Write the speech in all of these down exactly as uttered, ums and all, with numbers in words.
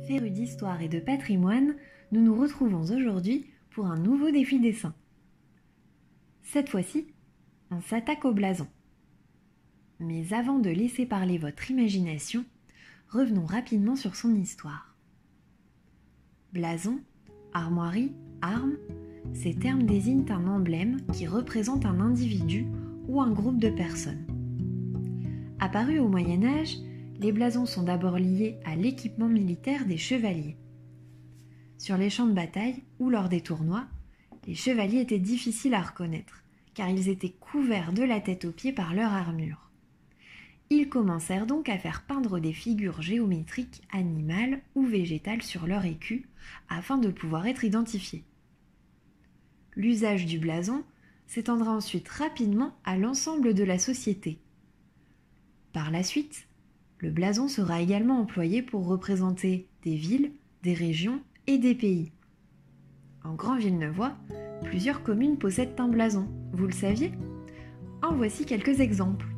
Férus d'histoire et de patrimoine, nous nous retrouvons aujourd'hui pour un nouveau défi dessin. Cette fois-ci, on s'attaque au blason. Mais avant de laisser parler votre imagination, revenons rapidement sur son histoire. Blason, armoirie, arme, ces termes désignent un emblème qui représente un individu ou un groupe de personnes. Apparus au Moyen-Âge, les blasons sont d'abord liés à l'équipement militaire des chevaliers. Sur les champs de bataille ou lors des tournois, les chevaliers étaient difficiles à reconnaître, car ils étaient couverts de la tête aux pieds par leur armure. Ils commencèrent donc à faire peindre des figures géométriques animales ou végétales sur leur écu, afin de pouvoir être identifiés. L'usage du blason s'étendra ensuite rapidement à l'ensemble de la société. Par la suite, le blason sera également employé pour représenter des villes, des régions et des pays. En Grand Villeneuvois, plusieurs communes possèdent un blason, vous le saviez? En voici quelques exemples.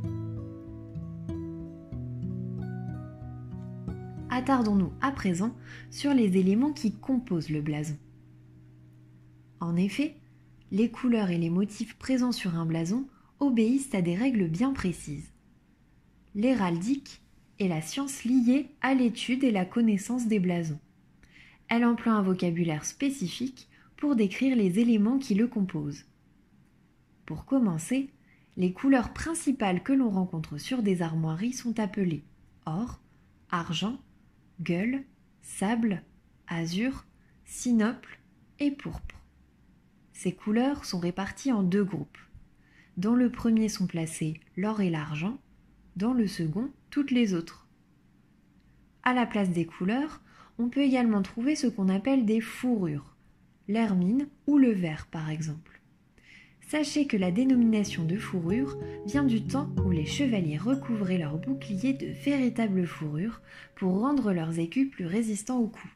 Attardons-nous à présent sur les éléments qui composent le blason. En effet, les couleurs et les motifs présents sur un blason obéissent à des règles bien précises. L'héraldique est la science liée à l'étude et la connaissance des blasons. Elle emploie un vocabulaire spécifique pour décrire les éléments qui le composent. Pour commencer, les couleurs principales que l'on rencontre sur des armoiries sont appelées or, argent, gueules, sable, azur, sinople et pourpre. Ces couleurs sont réparties en deux groupes. Dans le premier sont placés l'or et l'argent, dans le second, toutes les autres. À la place des couleurs, on peut également trouver ce qu'on appelle des fourrures, l'hermine ou le vert par exemple. Sachez que la dénomination de fourrure vient du temps où les chevaliers recouvraient leurs boucliers de véritables fourrures pour rendre leurs écus plus résistants aux coups.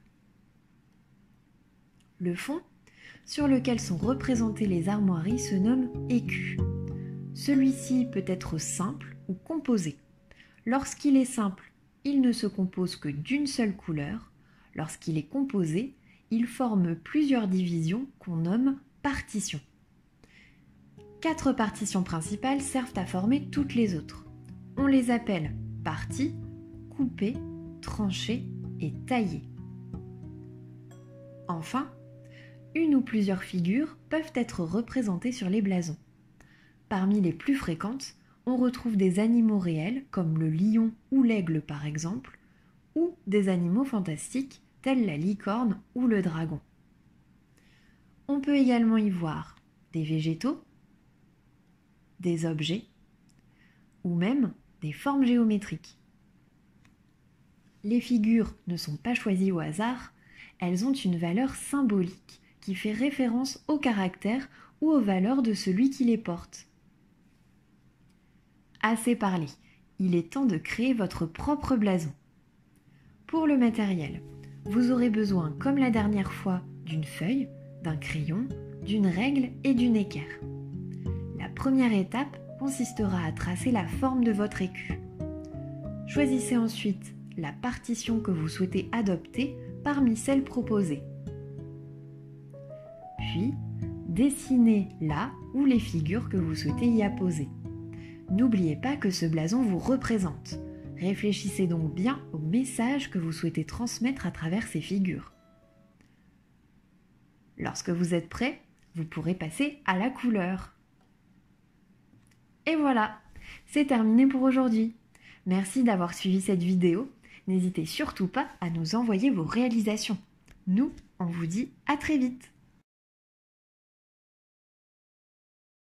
Le fond, sur lequel sont représentées les armoiries, se nomme écu. Celui-ci peut être simple ou composé. Lorsqu'il est simple, il ne se compose que d'une seule couleur. Lorsqu'il est composé, il forme plusieurs divisions qu'on nomme partitions. Quatre partitions principales servent à former toutes les autres. On les appelle parties, coupées, tranchées et taillées. Enfin, une ou plusieurs figures peuvent être représentées sur les blasons. Parmi les plus fréquentes, on retrouve des animaux réels comme le lion ou l'aigle par exemple, ou des animaux fantastiques tels la licorne ou le dragon. On peut également y voir des végétaux, des objets ou même des formes géométriques. Les figures ne sont pas choisies au hasard, elles ont une valeur symbolique qui fait référence au caractère ou aux valeurs de celui qui les porte. Assez parlé, il est temps de créer votre propre blason. Pour le matériel, vous aurez besoin, comme la dernière fois, d'une feuille, d'un crayon, d'une règle et d'une équerre. La première étape consistera à tracer la forme de votre écu. Choisissez ensuite la partition que vous souhaitez adopter parmi celles proposées. Puis, dessinez là ou les figures que vous souhaitez y apposer. N'oubliez pas que ce blason vous représente. Réfléchissez donc bien au message que vous souhaitez transmettre à travers ces figures. Lorsque vous êtes prêt, vous pourrez passer à la couleur. Et voilà, c'est terminé pour aujourd'hui. Merci d'avoir suivi cette vidéo. N'hésitez surtout pas à nous envoyer vos réalisations. Nous, on vous dit à très vite.